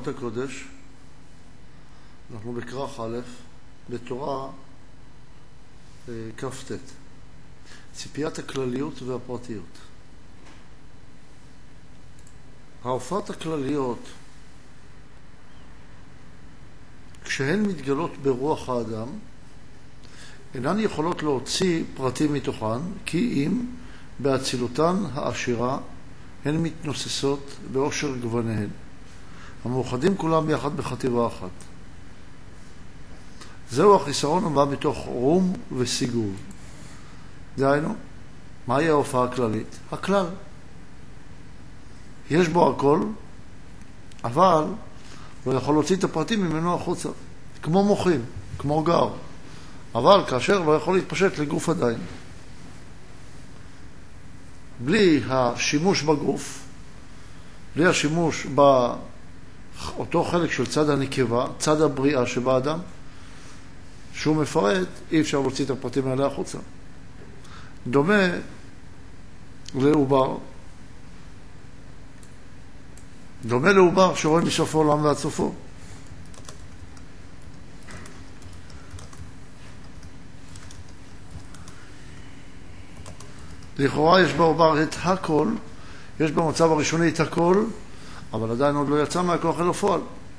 אורות הקודש, אנחנו בכרך א', בתורה כ"ט, ציפיית הכלליות והפרטיות. ההופעות הכלליות, כשהן מתגלות ברוח האדם, אינן יכולות להוציא פרטים מתוכן, כי אם באצילותן העשירה הן מתנוססות באושר גווניהן, המאוחדים כולם יחד בחטיבה אחת. זהו החיסרון הבא מתוך רום וסיגוב. דהיינו, מהי ההופעה הכללית? הכלל. יש בו הכל, אבל לא יכול להוציא את הפרטים ממנו החוצה. כמו מוחים, כמו גר. אבל כאשר לא יכול להתפשט לגוף עדיין. בלי השימוש בגוף, בלי השימוש באותו חלק של צד הנקבה, צד הבריאה שבאדם, שהוא מפרט, אי אפשר להוציא את הפרטים האלה החוצה. דומה לעובר. דומה לעובר שרואה מסוף העולם ועד סופו. לכאורה יש בעובר את הכל, יש במצב הראשוני את הכל, אבל עדיין עוד לא יצא מהכוח אל הפועל.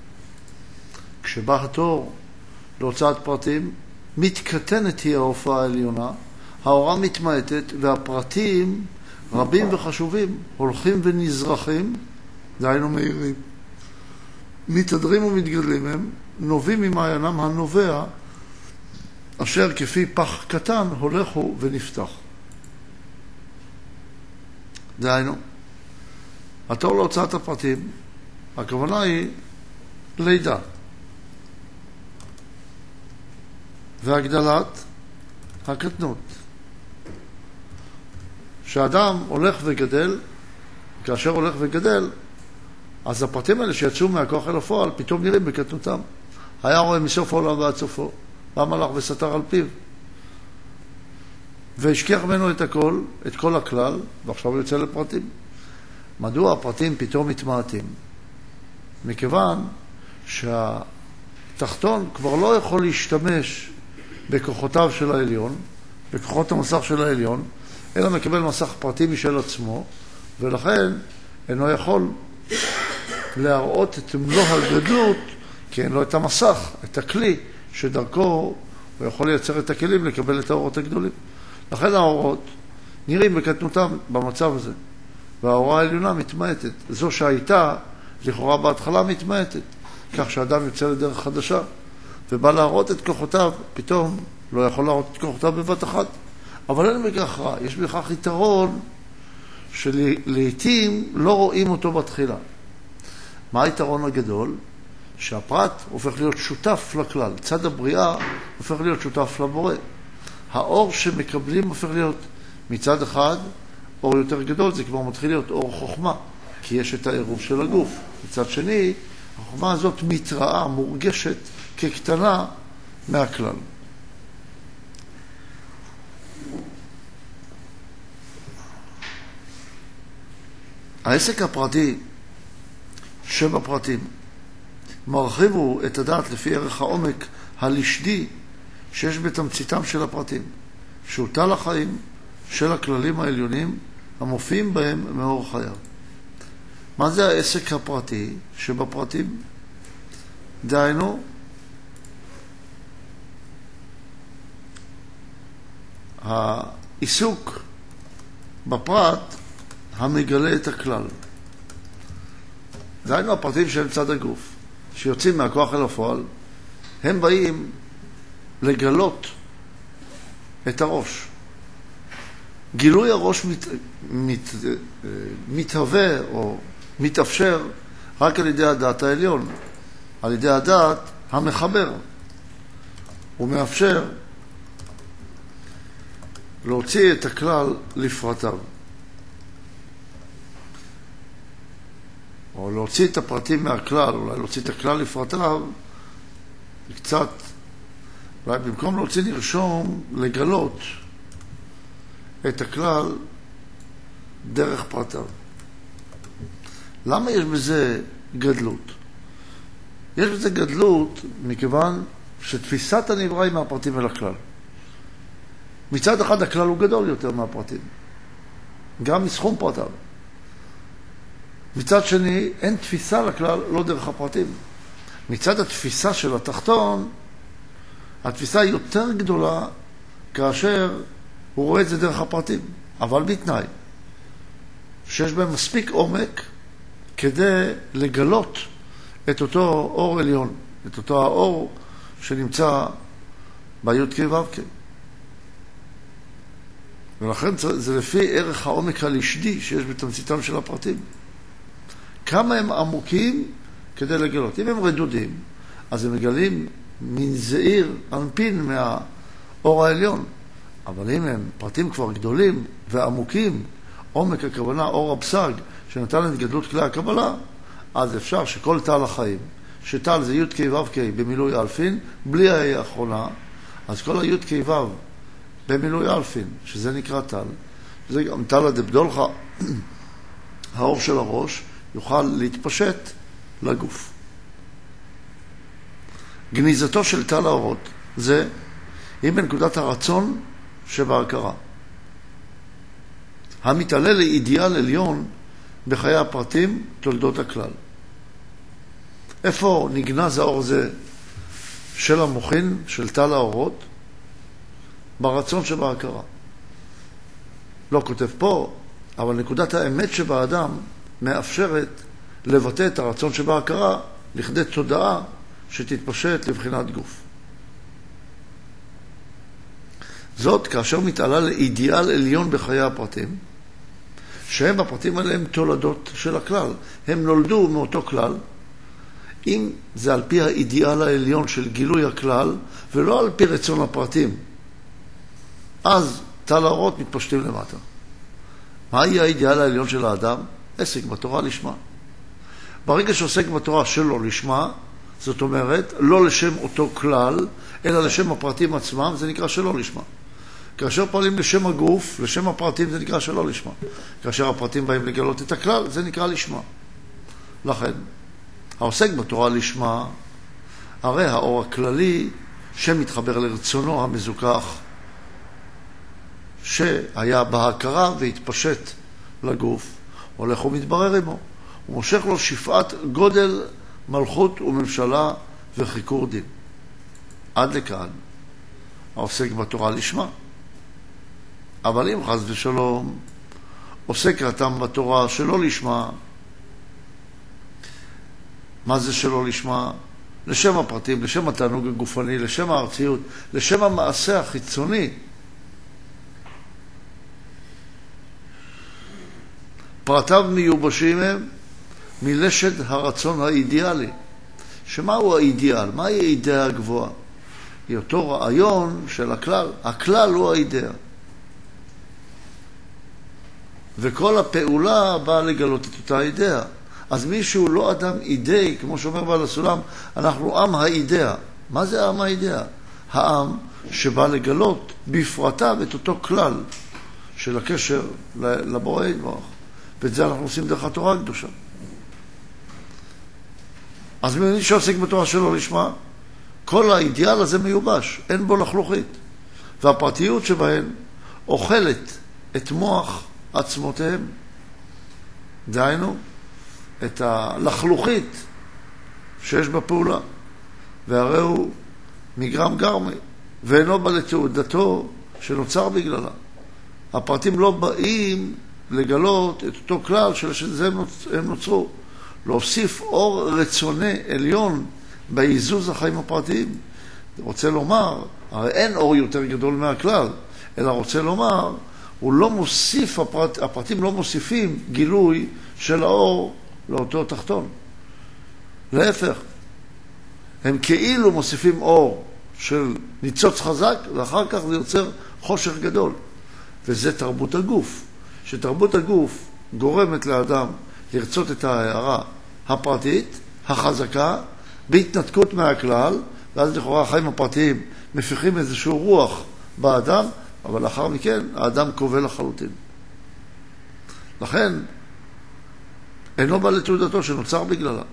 כשבא התור להוצאת פרטים, מתקטנת היא ההופעה העליונה, האורה מתמעטת, והפרטים רבים וחשובים, הולכים ונזרחים, דהיינו מהירים. מתהדרים ומתגדלים הם, נובעים ממעיינם הנובע, אשר כפי פח קטן הולכו ונפתח. דהיינו, התור להוצאת הפרטים, הכוונה היא לידה. והגדלת הקטנות. כשאדם הולך וגדל, כאשר הולך וגדל, אז הפרטים האלה שיצאו מהכוח אל הפועל פתאום נראים בקטנותם. היה רואה מסוף העולם ועד סופו, בא הלך וסתר על פיו. והשכיח ממנו את הכל, את כל הכלל, ועכשיו הוא יוצא לפרטים. מדוע הפרטים פתאום מתמעטים? מכיוון שהתחתון כבר לא יכול להשתמש בכוחותיו של העליון, בכוחות המסך של העליון, אלא מקבל מסך פרטי משל עצמו, ולכן אינו יכול להראות את מלוא הגדלות, כי אין לו את המסך, את הכלי, שדרכו הוא יכול לייצר את הכלים לקבל את האורות הגדולים. לכן האורות נראים בקטנותם במצב הזה, והאורה העליונה מתמעטת. זו שהייתה לכאורה בהתחלה מתמעטת, כך שאדם יוצא לדרך חדשה, ובא להראות את כוחותיו, פתאום לא יכול להראות את כוחותיו בבת אחת. אבל אין בכך רע, יש בכך יתרון שלעיתים לא רואים אותו בתחילה. מה היתרון הגדול? שהפרט הופך להיות שותף לכלל, צד הבריאה הופך להיות שותף לבורא. האור שמקבלים הופך להיות מצד אחד אור יותר גדול, זה כבר מתחיל להיות אור חוכמה, כי יש את העירוב של הגוף. מצד שני, החוכמה הזאת מתראה, מורגשת כקטנה מהכלל. העסק הפרטי שבפרטים מרחיבו את הדעת לפי ערך העומק הלשדי שיש בתמציתם של הפרטים, שהוא תל החיים של הכללים העליונים המופיעים בהם מאור חייו. מה זה העסק הפרטי שבפרטים? דהיינו, העיסוק בפרט המגלה את הכלל. דהיינו הפרטים שהם צד הגוף, שיוצאים מהכוח אל הפועל, הם באים לגלות את הראש. גילוי הראש מתהווה או מתאפשר רק על ידי הדעת העליון, על ידי הדעת המחבר. הוא מאפשר להוציא את הכלל לפרטיו. או להוציא את הפרטים מהכלל, אולי להוציא את הכלל לפרטיו, קצת, אולי במקום להוציא לרשום, לגלות את הכלל דרך פרטיו. למה יש בזה גדלות? יש בזה גדלות מכיוון שתפיסת הנברא היא מהפרטים אל הכלל. מצד אחד הכלל הוא גדול יותר מהפרטים, גם מסכום פרטיו. מצד שני, אין תפיסה לכלל לא דרך הפרטים. מצד התפיסה של התחתון, התפיסה היא יותר גדולה כאשר הוא רואה את זה דרך הפרטים, אבל בתנאי שיש בהם מספיק עומק כדי לגלות את אותו אור עליון, את אותו האור שנמצא בי"ק ו"ק. ולכן זה לפי ערך העומק הלשדי שיש בתמציתם של הפרטים. כמה הם עמוקים כדי לגלות. אם הם רדודים, אז הם מגלים מין זעיר אנפין מהאור העליון. אבל אם הם פרטים כבר גדולים ועמוקים, עומק הכוונה, אור הפסג, שנתן את גדלות כלי הקבלה, אז אפשר שכל תל החיים, שתל זה י"ק ו"ק במילוי אלפין, בלי ההיא האחרונה, אז כל הי"ק ו"ק במילוי אלפין, שזה נקרא תל, זה גם תל הדבדולך, האור של הראש, יוכל להתפשט לגוף. גניזתו של תל האורות זה היא בנקודת הרצון שבהכרה. המתעלה לאידיאל עליון בחיי הפרטים תולדות הכלל. איפה נגנז האור זה של המוחין, של תל האורות? ברצון שבהכרה. לא כותב פה, אבל נקודת האמת שבאדם מאפשרת לבטא את הרצון שבהכרה לכדי תודעה שתתפשט לבחינת גוף. זאת כאשר מתעלה לאידיאל עליון בחיי הפרטים, שהם הפרטים האלה הם תולדות של הכלל. הם נולדו מאותו כלל, אם זה על פי האידיאל העליון של גילוי הכלל, ולא על פי רצון הפרטים. אז תל האורות מתפשטים למטה. מהי האידיאל העליון של האדם? עסק בתורה לשמה. ברגע שעוסק בתורה שלא לשמה, זאת אומרת, לא לשם אותו כלל, אלא לשם הפרטים עצמם, זה נקרא שלא לשמה. כאשר פועלים לשם הגוף, לשם הפרטים, זה נקרא שלא לשמה. כאשר הפרטים באים לגלות את הכלל, זה נקרא לשמה. לכן, העוסק בתורה לשמה, הרי האור הכללי שמתחבר לרצונו המזוכח, שהיה בהכרה והתפשט לגוף, הולך ומתברר עמו. הוא מושך לו שפעת גודל מלכות וממשלה וחיקור דין. עד לכאן העוסק בתורה לשמה. אבל אם חס ושלום עוסק רתם בתורה שלא לשמה, מה זה שלא לשמה? לשם הפרטים, לשם התענוג הגופני, לשם הארציות, לשם המעשה החיצוני. פרטיו מיובשים הם מלשד הרצון האידיאלי. שמהו האידיאל? מהי האידאה הגבוהה? היא אותו רעיון של הכלל. הכלל הוא האידאה. וכל הפעולה באה לגלות את אותה אידאה. אז מישהו לא אדם אידאי, כמו שאומר בעל הסולם, אנחנו עם האידאה. מה זה עם האידאה? העם שבא לגלות בפרטיו את אותו כלל של הקשר לבורא יתברך. ואת זה אנחנו עושים דרך התורה הקדושה. אז מי שעוסק בתורה שלו לשמה, כל האידיאל הזה מיובש, אין בו לחלוכית. והפרטיות שבהן אוכלת את מוח עצמותיהם. דהיינו, את הלחלוכית שיש בפעולה. והרי הוא מגרם גרמי, ואינו בא לתעודתו שנוצר בגללה. הפרטים לא באים לגלות את אותו כלל שלזה הם נוצרו. להוסיף אור רצוני עליון באיזוז החיים הפרטיים. רוצה לומר, הרי אין אור יותר גדול מהכלל, אלא רוצה לומר, הוא לא מוסיף, הפרטים לא מוסיפים גילוי של האור לאותו תחתון. להפך, הם כאילו מוסיפים אור של ניצוץ חזק, ואחר כך זה יוצר חושך גדול. וזה תרבות הגוף. שתרבות הגוף גורמת לאדם לרצות את ההערה הפרטית, החזקה, בהתנתקות מהכלל, ואז לכאורה החיים הפרטיים מפיחים איזשהו רוח באדם, אבל לאחר מכן האדם כובל לחלוטין. לכן, אינו בא לתעודתו שנוצר בגללה.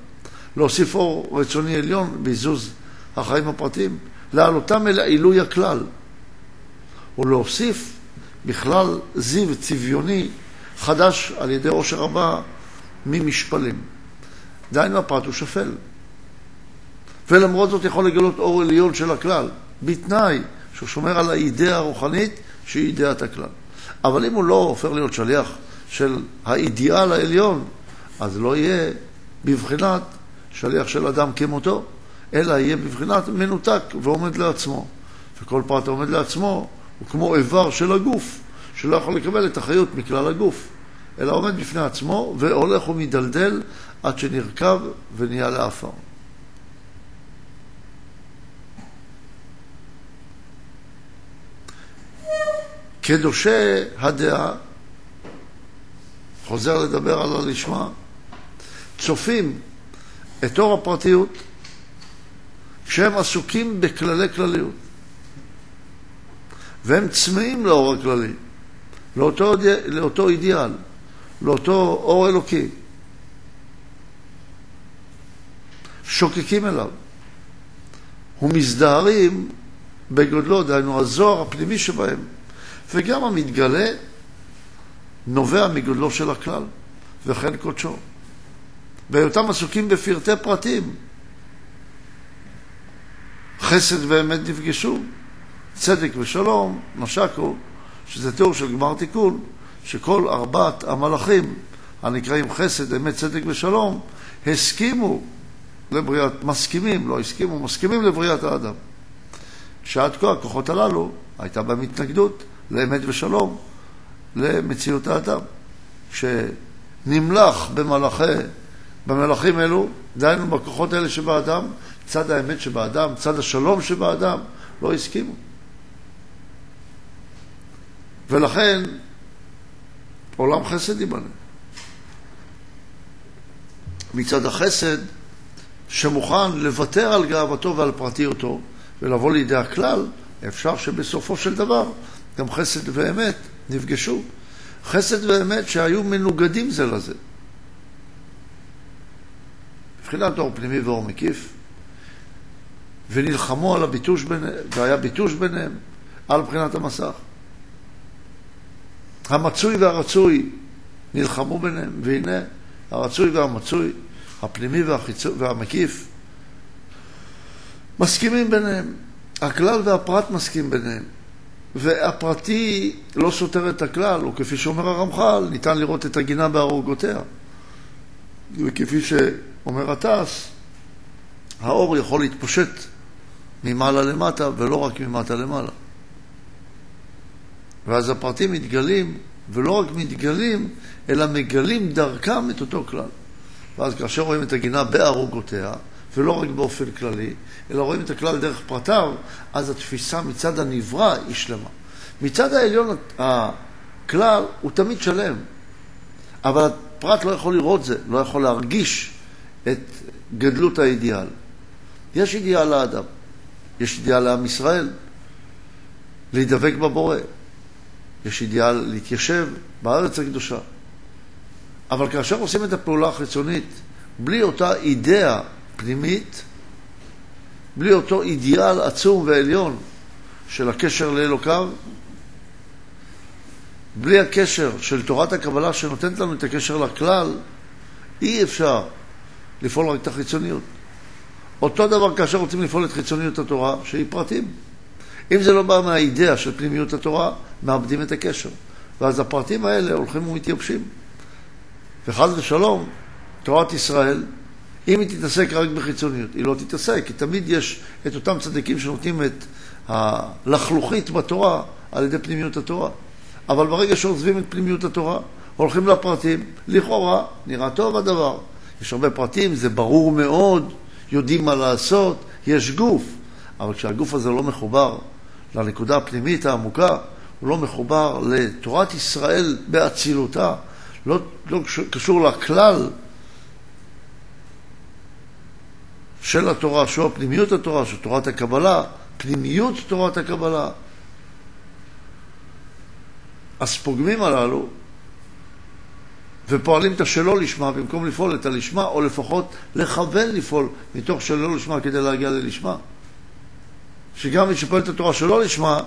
להוסיף אור רצוני עליון בעיזוז החיים הפרטיים, להעלותם אל עילוי הכלל, ולהוסיף בכלל זיו צביוני חדש על ידי עושר רבה ממשפלים. דהיינו הפרט הוא שפל. ולמרות זאת יכול לגלות אור עליון של הכלל, בתנאי שהוא שומר על האידאה הרוחנית שהיא אידאת הכלל. אבל אם הוא לא הופך להיות שליח של האידיאל העליון, אז לא יהיה בבחינת שליח של אדם כמותו, אלא יהיה בבחינת מנותק ועומד לעצמו. וכל פרט עומד לעצמו הוא כמו איבר של הגוף, שלא יכול לקבל את החיות מכלל הגוף, אלא עומד בפני עצמו והולך ומדלדל עד שנרכב ונהיה לאפר. קדושי הדעה, חוזר לדבר על הלשמה, צופים את אור הפרטיות כשהם עסוקים בכללי והם צמאים לאור הכללי, לאותו אידיאל, לאותו אור אלוקי. שוקקים אליו ומזדהרים בגודלו, דהיינו הזוהר הפנימי שבהם, וגם המתגלה נובע מגודלו של הכלל וכן קודשו. בהיותם עסוקים בפרטי פרטים, חסד ואמת נפגשו, צדק ושלום נשקו, שזה תיאור של גמר תיקון, שכל ארבעת המלאכים הנקראים חסד, אמת, צדק ושלום הסכימו לבריאת, מסכימים לבריאת האדם. שעד כה הכוחות הללו הייתה בהם התנגדות לאמת ושלום, למציאות האדם, שנמלך במלאכים אלו, דהיינו בכוחות האלה שבאדם, צד האמת שבאדם, צד השלום שבאדם, לא הסכימו. ולכן עולם חסד ייבנה. מצד החסד שמוכן לוותר על גאוותו ועל פרטיותו ולבוא לידי הכלל, אפשר שבסופו של דבר גם חסד ואמת נפגשו. חסד ואמת שהיו מנוגדים זה לזה. מבחינת אור פנימי ואור מקיף, ונלחמו על הביטוש ביניהם, והיה ביטוש ביניהם על בחינת המסך. המצוי והרצוי נלחמו ביניהם, והנה הרצוי והמצוי, הפנימי והמקיף, מסכימים ביניהם. הכלל והפרט מסכים ביניהם. והפרטי לא סותר את הכלל, וכפי שאומר הרמח"ל, ניתן לראות את הגינה בהרוגותיה. וכפי שאומר התעש, האור יכול להתפושט ממעלה למטה, ולא רק ממטה למעלה. ואז הפרטים מתגלים, ולא רק מתגלים, אלא מגלים דרכם את אותו כלל. ואז כאשר רואים את הגינה בהרוגותיה, ולא רק באופן כללי, אלא רואים את הכלל דרך פרטיו, אז התפיסה מצד הנברא היא שלמה. מצד העליון הכלל הוא תמיד שלם, אבל הפרט לא יכול לראות זה, לא יכול להרגיש את גדלות האידיאל. יש אידיאל לאדם, יש אידיאל לעם ישראל, להידבק בבורא, יש אידיאל להתיישב בארץ הקדושה. אבל כאשר עושים את הפעולה החיצונית, בלי אותה אידאה פנימית, בלי אותו אידיאל עצום ועליון של הקשר לאלוקיו, בלי הקשר של תורת הקבלה שנותנת לנו את הקשר לכלל, אי אפשר לפעול רק את החיצוניות. אותו דבר כאשר רוצים לפעול את חיצוניות התורה, שהיא פרטים. אם זה לא בא מהאידאה של פנימיות התורה, מאבדים את הקשר. ואז הפרטים האלה הולכים ומתייבשים. וחד ושלום, תורת ישראל, אם היא תתעסק רק בחיצוניות, היא לא תתעסק, כי תמיד יש את אותם צדיקים שנותנים את הלחלוכית בתורה על ידי פנימיות התורה. אבל ברגע שעוזבים את פנימיות התורה, הולכים לפרטים, לכאורה נראה טוב הדבר. יש הרבה פרטים, זה ברור מאוד, יודעים מה לעשות, יש גוף. אבל כשהגוף הזה לא מחובר לנקודה הפנימית העמוקה, הוא לא מחובר לתורת ישראל באצילותה, לא קשור לכלל של התורה, שהוא פנימיות התורה, שהוא תורת הקבלה, פנימיות תורת הקבלה. הספוגמים הללו ופועלים את השלא לשמה במקום לפעול את הלשמה, או לפחות לכוון לפעול מתוך שלא לשמה כדי להגיע ללשמה. שגם מי שפועל את התורה שלא לשמה,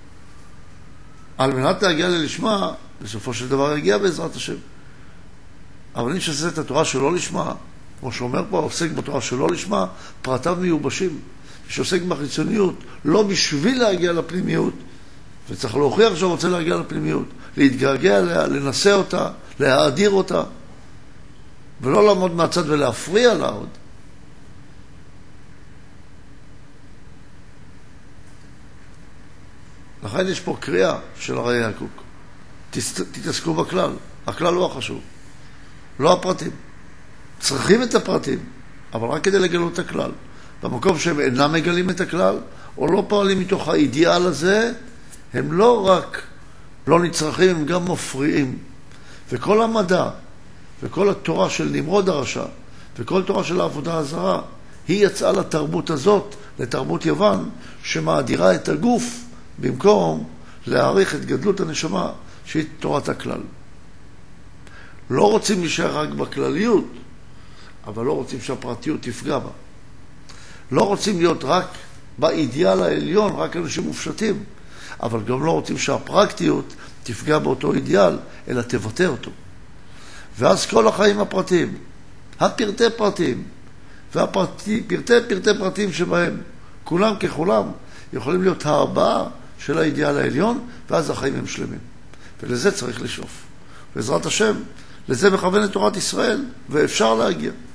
על מנת להגיע ללשמה, בסופו של דבר יגיע בעזרת השם. אבל מי שעושה את התורה שלא לשמה, כמו שאומר פה, עוסק בתורה שלא לשמה, פרטיו מיובשים. שעוסק בחיצוניות, לא בשביל להגיע לפנימיות, וצריך להוכיח שהוא רוצה להגיע לפנימיות, להתגעגע אליה, לנסה אותה, להאדיר אותה, ולא לעמוד מהצד ולהפריע לה עוד. לכן יש פה קריאה של הרי יעקוק. תתעסקו בכלל. הכלל הוא החשוב. לא הפרטים. צריכים את הפרטים, אבל רק כדי לגלות את הכלל. במקום שהם אינם מגלים את הכלל, או לא פועלים מתוך האידיאל הזה, הם לא רק לא נצרכים, הם גם מפריעים. וכל המדע, וכל התורה של נמרוד הרשע, וכל תורה של העבודה הזרה, היא יצאה לתרבות הזאת, לתרבות יוון, שמאדירה את הגוף, במקום להעריך את גדלות הנשמה, שהיא תורת הכלל. לא רוצים להישאר רק בכלליות, אבל לא רוצים שהפרטיות תפגע בה. לא רוצים להיות רק באידיאל העליון, רק אנשים מופשטים, אבל גם לא רוצים שהפרקטיות תפגע באותו אידיאל, אלא תבטא אותו. ואז כל החיים הפרטיים, הפרטי פרטים, והפרטי פרטים שבהם, כולם ככולם, יכולים להיות ההרבעה של האידיאל העליון, ואז החיים הם שלמים. ולזה צריך לשאוף. בעזרת השם, לזה מכוונת תורת ישראל, ואפשר להגיע.